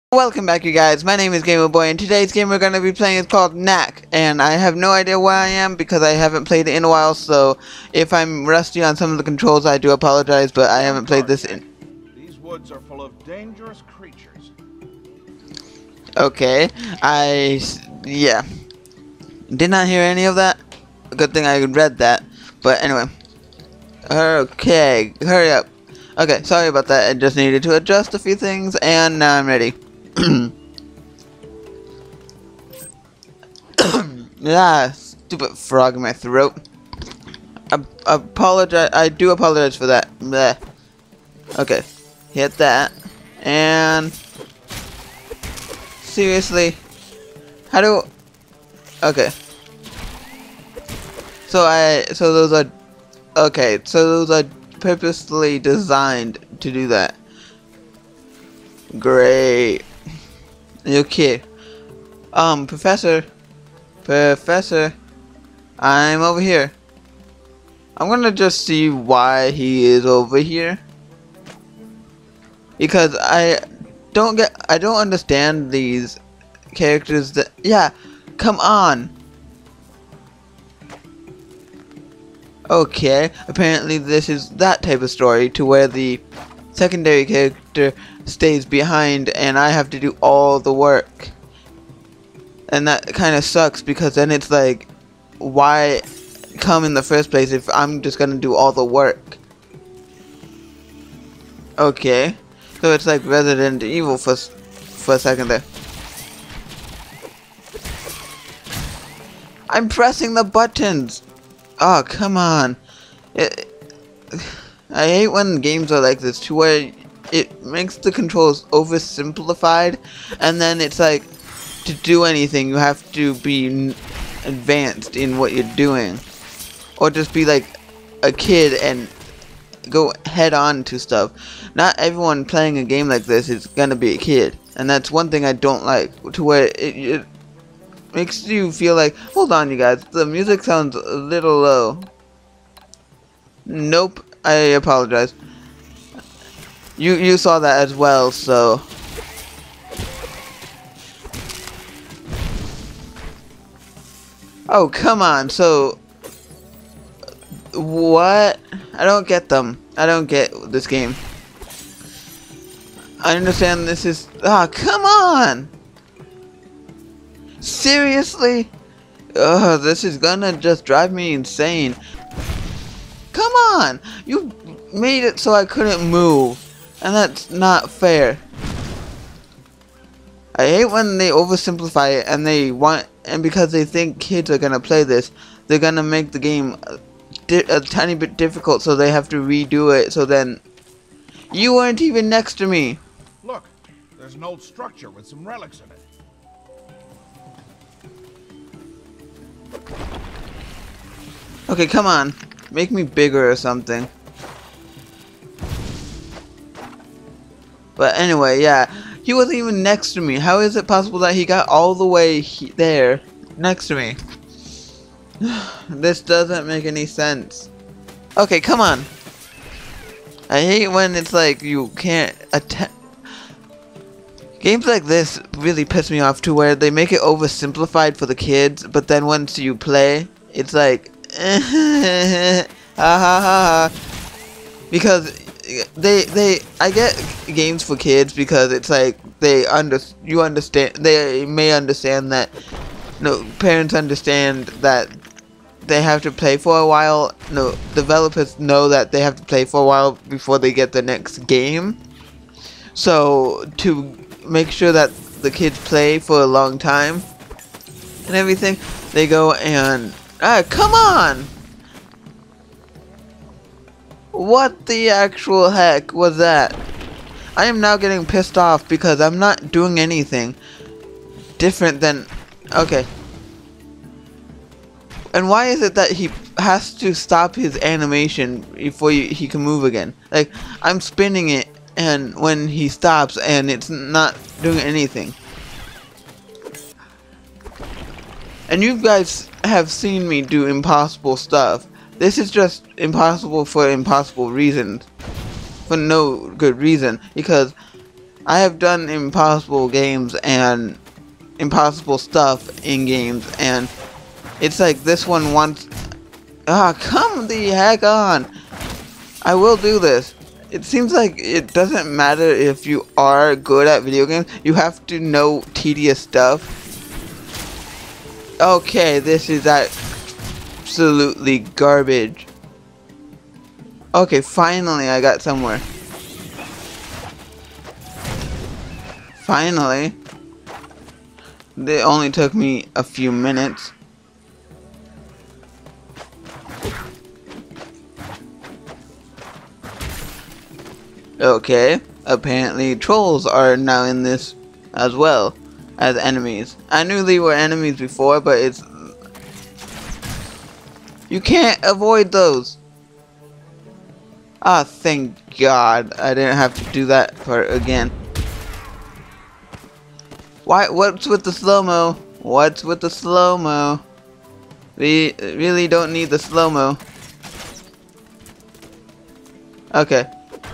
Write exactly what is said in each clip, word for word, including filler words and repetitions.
Welcome back, you guys. My name is GamerBoy, and today's game we're going to be playing is called Knack. And I have no idea where I am because I haven't played it in a while, so if I'm rusty on some of the controls, I do apologize, but I haven't played this in... These woods are full of dangerous creatures. Okay, I... yeah. Did not hear any of that. Good thing I read that. But anyway. Okay, hurry up. Okay, sorry about that. I just needed to adjust a few things, and now I'm ready. Ah, stupid frog in my throat. I, I apologize. I do apologize for that. Bleh. Okay, hit that, and seriously, how do? Okay, so I so those are okay. So those are purposely designed to do that. Great. Okay. Um, Professor. Professor. I'm over here. I'm gonna just see why he is over here. Because I don't get, I don't understand these characters that, yeah, come on. Okay, apparently this is that type of story to where the secondary character stays behind and I have to do all the work. And that kind of sucks because then it's like, why come in the first place if I'm just gonna do all the work? Okay, so it's like Resident Evil for, for a second there. I'm pressing the buttons! Oh, come on. It, I hate when games are like this, to where it makes the controls oversimplified, and then it's like, to do anything, you have to be advanced in what you're doing. Or just be like a kid and go head on to stuff. Not everyone playing a game like this is gonna be a kid. And that's one thing I don't like, to where it, it makes you feel like, hold on you guys, the music sounds a little low. Nope, I apologize. You you saw that as well, so oh, come on. So what? I don't get them. I don't get this game. I understand this is, ah, oh, come on. Seriously? Ugh, this is gonna just drive me insane. Come on! You made it so I couldn't move. And that's not fair. I hate when they oversimplify it and they want, and because they think kids are gonna play this, they're gonna make the game a, a tiny bit difficult, so they have to redo it, so then you weren't even next to me. Look, there's an old structure with some relics in it. Okay, come on. Make me bigger or something. But anyway, yeah. He wasn't even next to me. How is it possible that he got all the way he there next to me? This doesn't make any sense. Okay, come on. I hate when it's like you can't attempt. Games like this really piss me off, to where they make it oversimplified for the kids, but then once you play, it's like, ha ha ha, because they they I get games for kids because it's like they under you understand they may understand that no parents understand that they have to play for a while. No, developers know that they have to play for a while before they get the next game. So to make sure that the kids play for a long time and everything, they go and ah, come on! What the actual heck was that? I am now getting pissed off because I'm not doing anything different than, okay. And why is it that he has to stop his animation before he, he can move again? Like, I'm spinning it, and when he stops and it's not doing anything. And you guys have seen me do impossible stuff. This is just impossible for impossible reasons. For no good reason. Because I have done impossible games and impossible stuff in games, and it's like this one wants. Ah, come the heck on! I will do this. It seems like it doesn't matter if you are good at video games. You have to know tedious stuff. Okay, this is absolutely garbage. Okay, finally I got somewhere. Finally. It only took me a few minutes. Okay, apparently trolls are now in this as well as enemies. I knew they were enemies before, but it's... You can't avoid those! Ah, thank God I didn't have to do that part again. Why? What's with the slow-mo? What's with the slow-mo? We really don't need the slow-mo. Okay.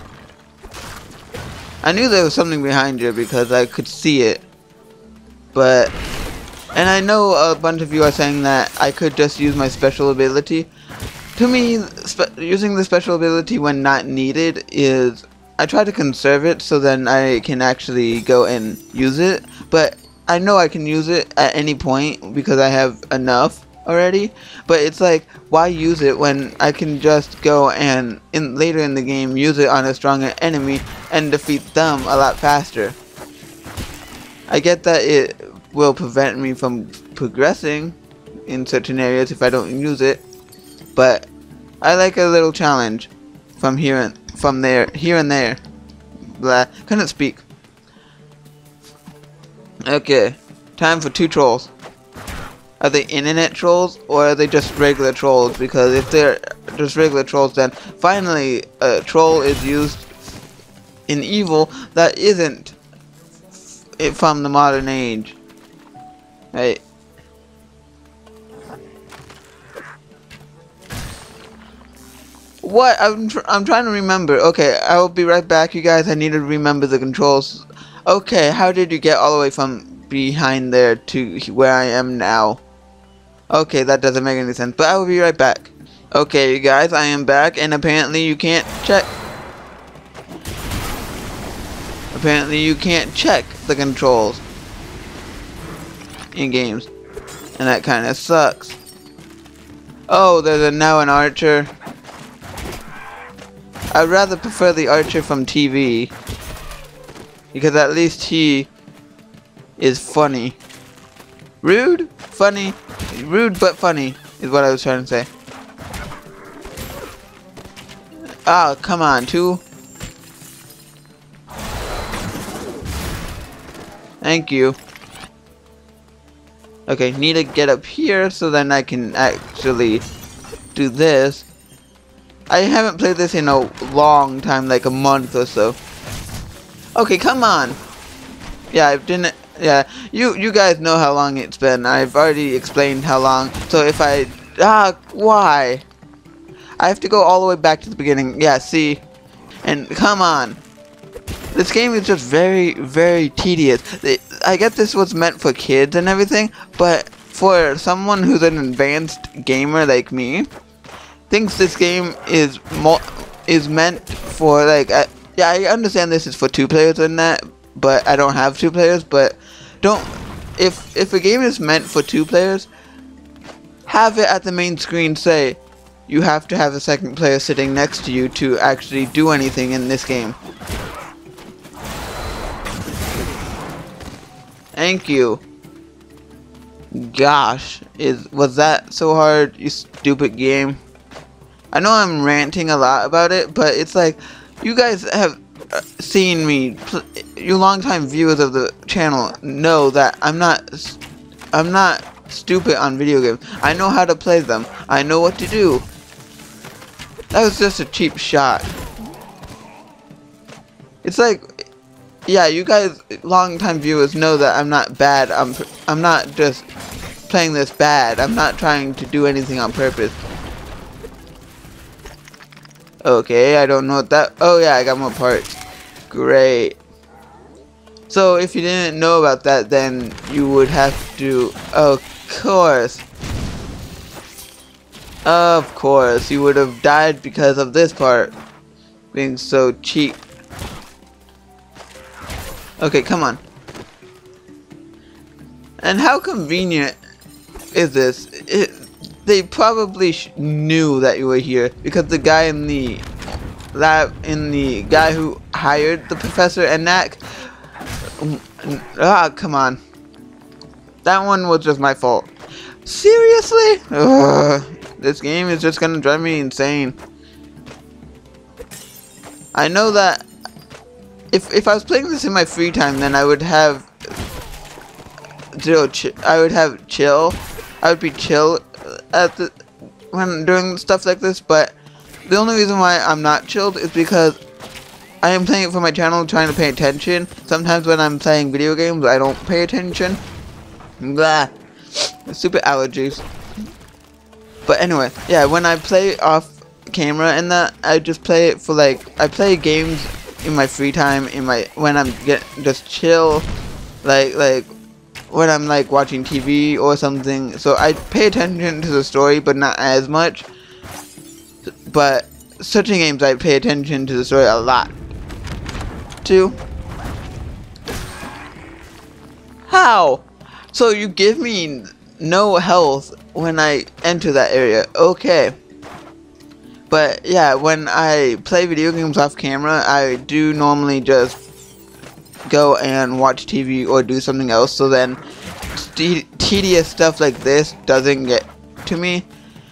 I knew there was something behind you because I could see it. But, and I know a bunch of you are saying that I could just use my special ability. To me, spe using the special ability when not needed is, I try to conserve it so then I can actually go and use it. But I know I can use it at any point because I have enough already. But it's like, why use it when I can just go and in later in the game use it on a stronger enemy and defeat them a lot faster. I get that it will prevent me from progressing in certain areas if I don't use it, but I like a little challenge from here and from there, here and there. Blah, couldn't speak. Okay, time for two trolls. Are they internet trolls or are they just regular trolls? Because if they're just regular trolls, then finally a troll is used in evil that isn't from the modern age. Right. What? I'm, tr I'm trying to remember. Okay, I will be right back, you guys. I need to remember the controls. Okay, how did you get all the way from behind there to where I am now? Okay, that doesn't make any sense, but I will be right back. Okay, you guys, I am back, and apparently you can't check. Apparently you can't check the controls in games, and that kind of sucks. Oh, there's a, now an archer. I'd rather prefer the archer from T V, because at least he is funny. Rude, funny, rude but funny is what I was trying to say. Ah, come on, two. Thank you. Okay, need to get up here so then I can actually do this. I haven't played this in a long time, like a month or so. Okay, come on. Yeah, I didn't. Yeah, you you guys know how long it's been. I've already explained how long. So if I ah why? I have to go all the way back to the beginning. Yeah, see, and come on. This game is just very very tedious. I get this was meant for kids and everything, but for someone who's an advanced gamer like me, thinks this game is mo is meant for like uh, yeah, I understand this is for two players and that, but I don't have two players. But don't if if a game is meant for two players, have it at the main screen say you have to have a second player sitting next to you to actually do anything in this game. Thank you. Gosh, is was that so hard, you stupid game? I know I'm ranting a lot about it, but it's like, you guys have seen me, you longtime viewers of the channel know that I'm not, I'm not stupid on video games. I know how to play them. I know what to do. That was just a cheap shot. It's like, yeah, you guys, longtime viewers know that I'm not bad. I'm, I'm not just playing this bad. I'm not trying to do anything on purpose. Okay, I don't know what that... Oh yeah, I got more parts. Great. So if you didn't know about that, then you would have to, of course, of course, you would have died because of this part being so cheap. Okay, come on. And how convenient is this? It, they probably sh knew that you were here because the guy in the lab, in the guy who hired the professor and Knack. Ah, come on. That one was just my fault. Seriously? Ugh, this game is just gonna drive me insane. I know that if if I was playing this in my free time, then I would have zero. Ch I would have chill. I would be chill at the when doing stuff like this. But the only reason why I'm not chilled is because I am playing it for my channel, trying to pay attention. Sometimes when I'm playing video games, I don't pay attention. Blah. Stupid allergies. But anyway, yeah, when I play off camera and that, I just play it for like, I play games in my free time, in my, when I'm get just chill, like, like, when I'm like watching T V or something. So I pay attention to the story, but not as much. But certain games I pay attention to the story a lot. Too. How? So you give me no health when I enter that area. Okay. But yeah, when I play video games off camera, I do normally just go and watch T V or do something else, so then tedious stuff like this doesn't get to me.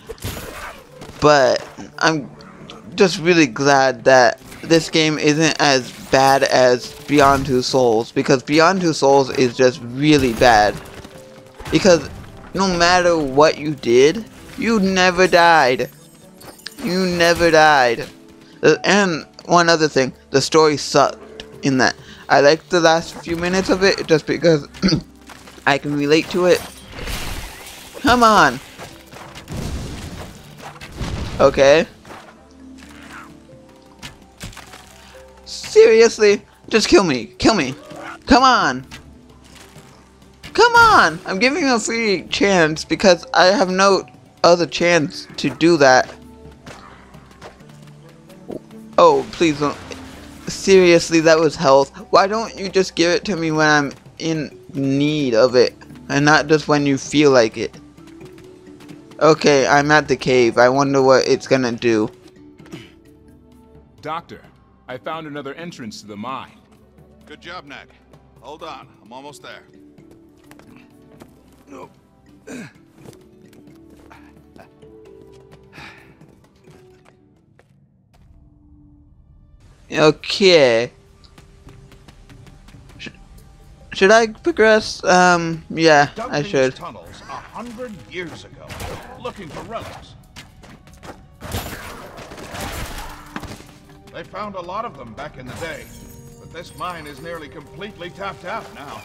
But I'm just really glad that this game isn't as bad as Beyond Two Souls, because Beyond Two Souls is just really bad. Because no matter what you did, you never died. You never died. Uh, and one other thing, the story sucked in that. I liked the last few minutes of it just because I can relate to it. Come on. Okay. Seriously? Just kill me. Kill me. Come on. Come on. I'm giving you a free chance because I have no other chance to do that. Oh, please don't. Seriously, that was health. Why don't you just give it to me when I'm in need of it and not just when you feel like it? Okay, I'm at the cave. I wonder what it's gonna do. Doctor, I found another entrance to the mine. Good job, Knack. Hold on, I'm almost there. Nope. Okay. Sh should I progress? Um, yeah, Dug I these should. tunnels a hundred years ago, looking for relics. They found a lot of them back in the day, but this mine is nearly completely tapped out now.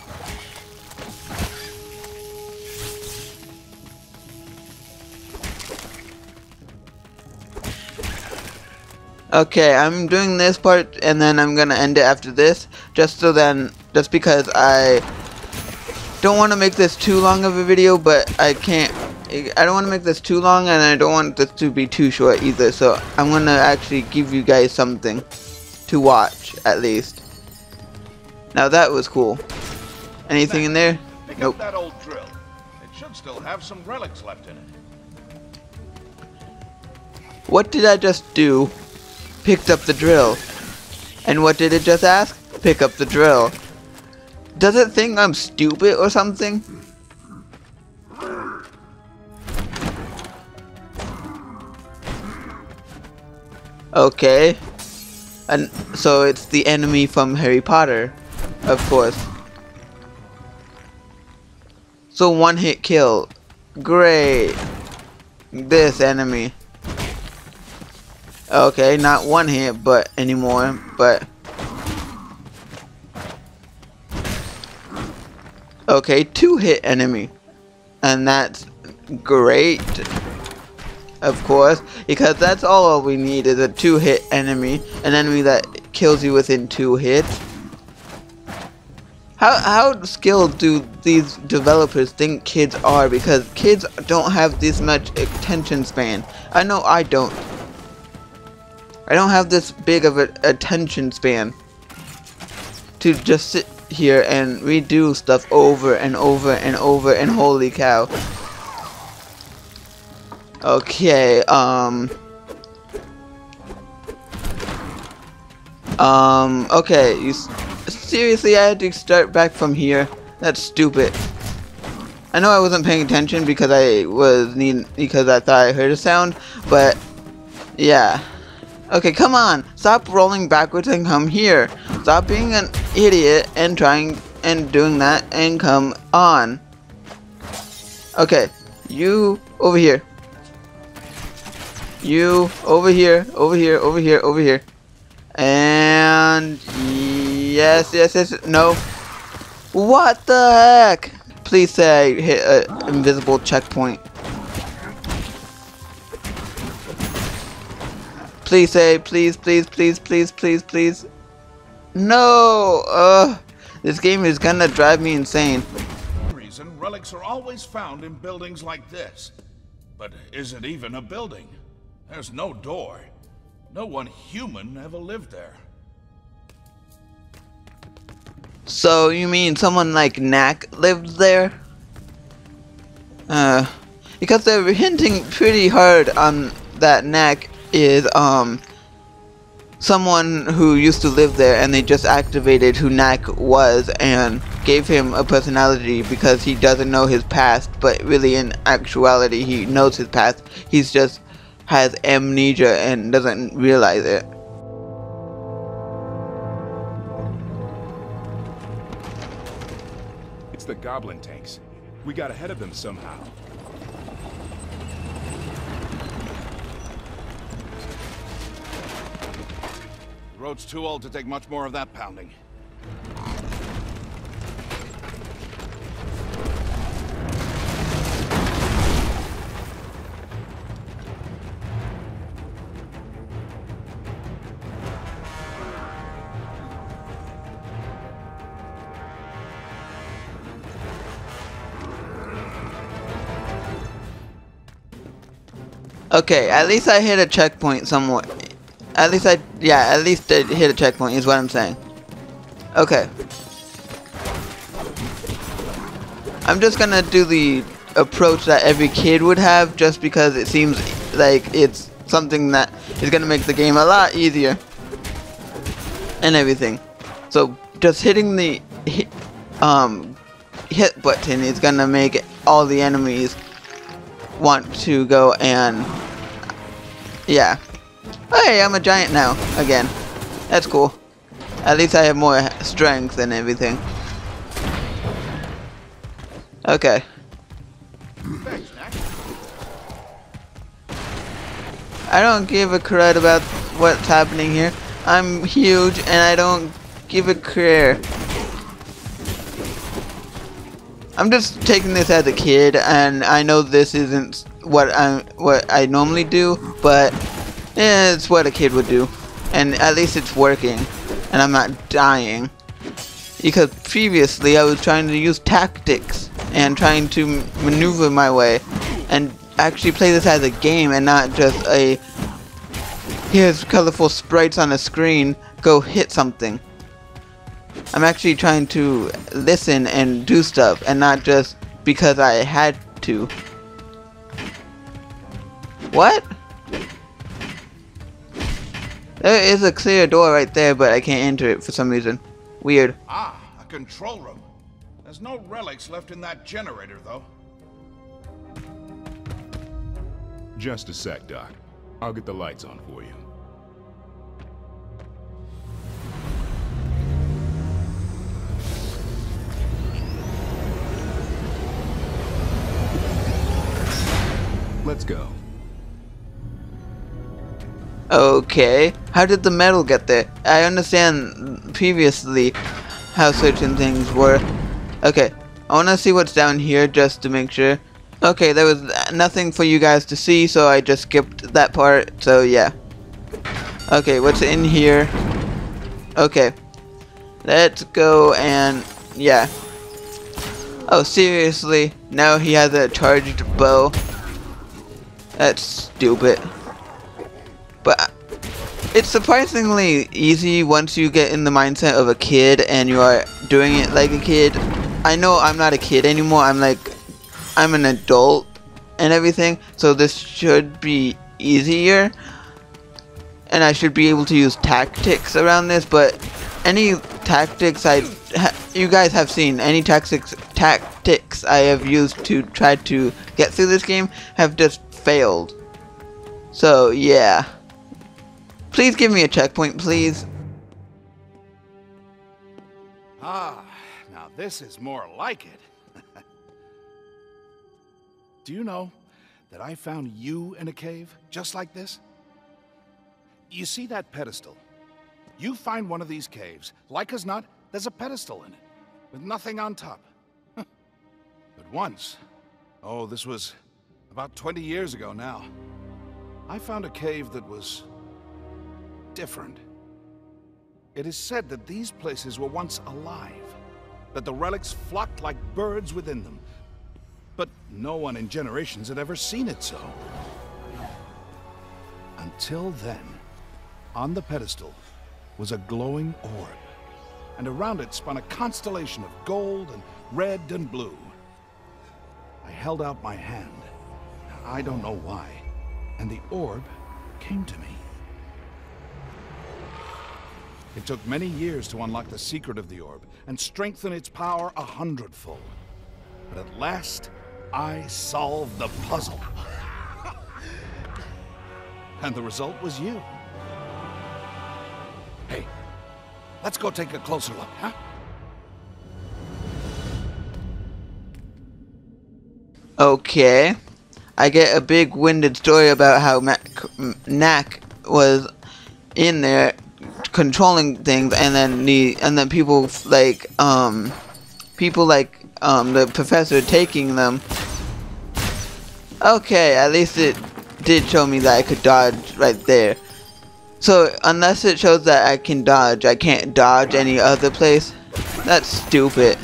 Okay, I'm doing this part and then I'm gonna end it after this, just so then, just because I don't want to make this too long of a video, but I can't, I don't want to make this too long and I don't want this to be too short either, so I'm gonna actually give you guys something to watch, at least. Now that was cool. Anything in there? Pick Nope. up that old drill. It should still have some relics left in it. What did I just do? Picked up the drill. And what did it just ask? Pick up the drill. Does it think I'm stupid or something? Okay. And so it's the enemy from Harry Potter, of course. So one hit kill. Great. This enemy. Okay, not one hit, but anymore, but okay, two hit enemy, and that's great, of course, because that's all we need is a two hit enemy, an enemy that kills you within two hits. How how skilled do these developers think kids are? Because kids don't have this much attention span. I know I don't. I don't have this big of an attention span to just sit here and redo stuff over and over and over, and holy cow. Okay, um Um, okay, you s seriously, I had to start back from here? That's stupid. I know I wasn't paying attention because I was need because I thought I heard a sound, but yeah. Okay, come on, stop rolling backwards and come here. Stop being an idiot and trying and doing that and come on. Okay, you over here. You over here, over here, over here, over here. And yes, yes, yes, no. What the heck? Please say I hit an invisible checkpoint. Please say, please, please, please, please, please, please. No! Uh, this game is gonna drive me insane. For some reason, relics are always found in buildings like this. But is it even a building? There's no door. No one human ever lived there. So you mean someone like Knack lived there? Uh, because they're hinting pretty hard on that Knack is um someone who used to live there, and they just activated who Knack was and gave him a personality because he doesn't know his past, but really in actuality he knows his past. He's just has amnesia and doesn't realize it. It's the goblin tanks. We got ahead of them somehow. The road's too old to take much more of that pounding. Okay, at least I hit a checkpoint somewhere. At least I, yeah, at least I hit a checkpoint is what I'm saying. Okay. I'm just gonna do the approach that every kid would have, just because it seems like it's something that is gonna make the game a lot easier. And everything. So, just hitting the hit, um, hit button is gonna make all the enemies want to go and yeah. Hey, I'm a giant now again. That's cool. At least I have more strength and everything. Okay. Thanks, Knack. I don't give a crud about what's happening here. I'm huge and I don't give a care. I'm just taking this as a kid, and I know this isn't what I what I normally do, but eh, it's what a kid would do, and at least it's working, and I'm not dying. Because previously I was trying to use tactics and trying to maneuver my way, and actually play this as a game and not just a here's colorful sprites on a screen, go hit something. I'm actually trying to listen and do stuff, and not just because I had to. What? There is a clear door right there, but I can't enter it for some reason. Weird. Ah, a control room. There's no relics left in that generator, though. Just a sec, Doc. I'll get the lights on for you. Let's go. Okay. How did the metal get there? I understand previously how certain things were. Okay. I want to see what's down here just to make sure. Okay, there was nothing for you guys to see, so I just skipped that part. So yeah. Okay, what's in here? Okay. Let's go and yeah. Oh, seriously? Now he has a charged bow? That's stupid. But it's surprisingly easy once you get in the mindset of a kid and you are doing it like a kid. I know I'm not a kid anymore. I'm like, I'm an adult and everything. So this should be easier. And I should be able to use tactics around this. But any tactics I, ha you guys have seen, any tactics, tactics I have used to try to get through this game have just failed. So yeah. Please give me a checkpoint, please. Ah, now this is more like it. Do you know that I found you in a cave just like this? You see that pedestal? You find one of these caves, like as not, there's a pedestal in it, with nothing on top. But once, oh, this was about twenty years ago now, I found a cave that was different. It is said that these places were once alive, that the relics flocked like birds within them, but no one in generations had ever seen it so. Until then, on the pedestal was a glowing orb, and around it spun a constellation of gold and red and blue. I held out my hand, I don't know why, and the orb came to me. It took many years to unlock the secret of the orb and strengthen its power a hundredfold. But at last, I solved the puzzle. And the result was you. Hey, let's go take a closer look, huh? Okay. I get a big-winded story about how Knack was in there controlling things, and then the and then people like um people like um the professor taking them. Okay, at least it did show me that I could dodge right there. So unless it shows that I can dodge, I can't dodge any other place. That's stupid.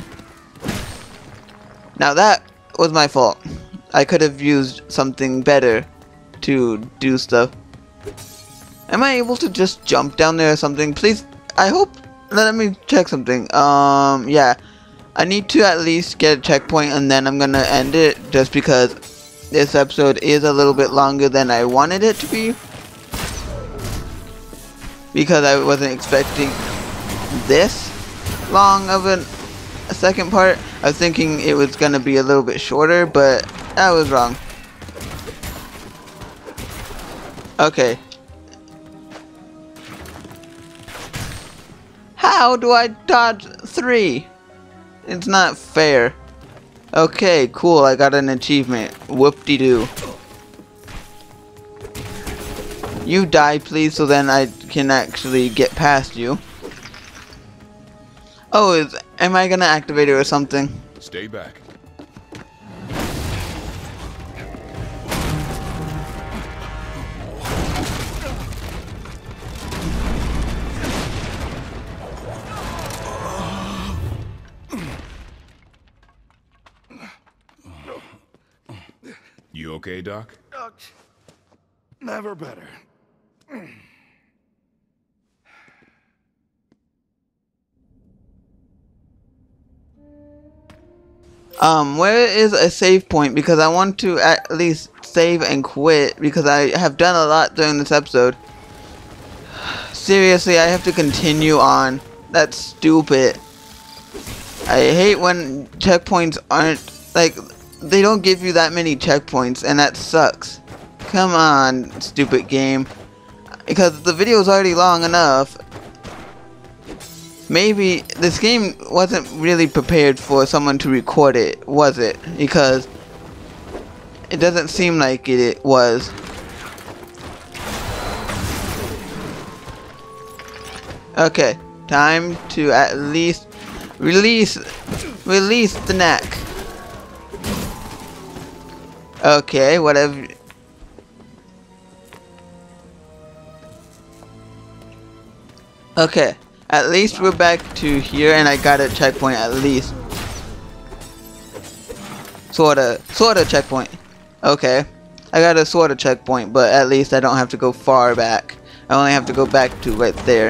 Now that was my fault. I could have used something better to do stuff. Am I able to just jump down there or something? Please, I hope, let me check something. Um, yeah. I need to at least get a checkpoint and then I'm gonna end it just because this episode is a little bit longer than I wanted it to be. Because I wasn't expecting this long of an, a second part. I was thinking it was gonna be a little bit shorter, but I was wrong. Okay. How do I dodge three? It's not fair. Okay, cool, I got an achievement. Whoop-de-doo. You die, please, so then I can actually get past you. Oh, is, am I gonna activate it or something? Stay back. You okay, Doc? Uh, never better. Um, where is a save point? Because I want to at least save and quit because I have done a lot during this episode. Seriously, I have to continue on. That's stupid. I hate when checkpoints aren't, like, they don't give you that many checkpoints, and that sucks. Come on, stupid game. Because the video is already long enough. Maybe this game wasn't really prepared for someone to record it, was it? Because it doesn't seem like it, it was. Okay, time to at least release release the Knack. Okay, whatever. Okay, At least we're back to here, and I got a checkpoint at least. Sorta, sorta checkpoint. Okay. I got a sorta checkpoint, but at least I don't have to go far back. I only have to go back to right there.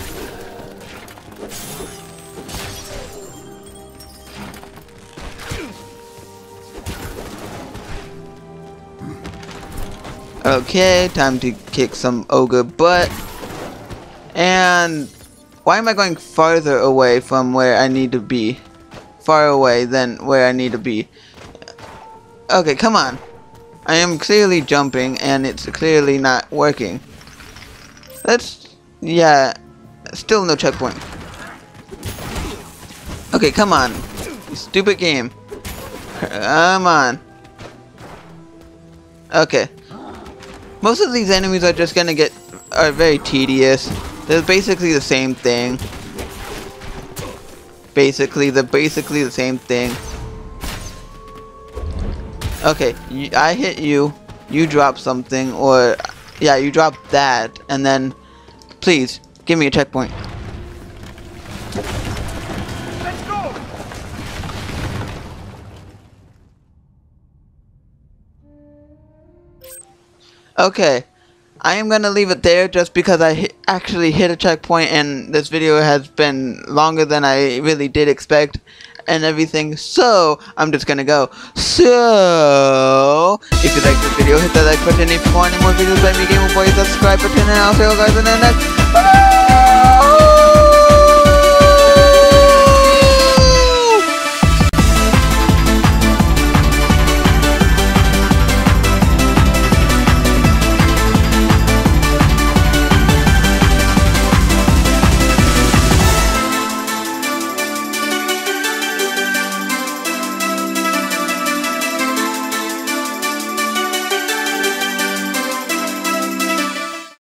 Okay, time to kick some ogre butt. And why am I going farther away from where I need to be? Far away than where I need to be. Okay, come on. I am clearly jumping and it's clearly not working. Let's... yeah, still no checkpoint. Okay, come on. Stupid game. Come on. Okay. Most of these enemies are just gonna get... are very tedious. They're basically the same thing. Basically, they're basically the same thing. Okay, you, I hit you. You drop something, or... yeah, you drop that, and then... please, give me a checkpoint. Let's go! Okay, I am gonna leave it there just because I hit, actually hit a checkpoint and this video has been longer than I really did expect and everything, so I'm just gonna go. So, if you like this video, hit that like button. If you want any more videos by me, GamerBoy, subscribe button, and I'll see you guys in the next. Bye!